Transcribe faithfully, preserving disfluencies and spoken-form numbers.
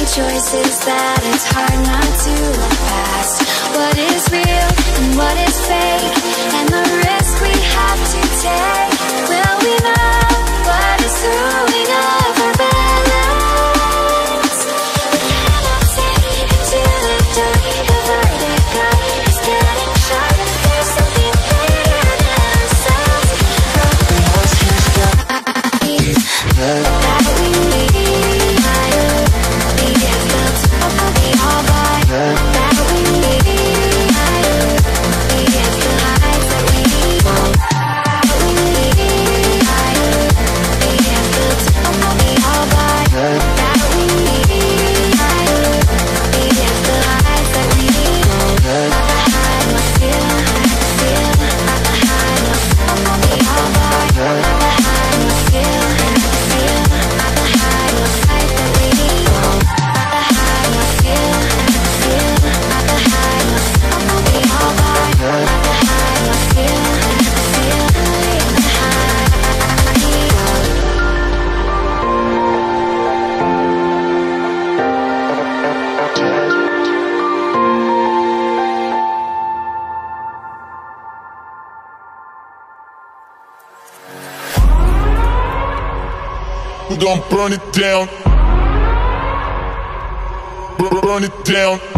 choices that it's hard not to look past. What is real and what is fake, and the risk we have to take. Will we know what is throwing off our balance? We cannot take it to the dark. The vertigo is getting sharp. There's something greater than ourselves. That we need. We're gonna burn it down, burn it down.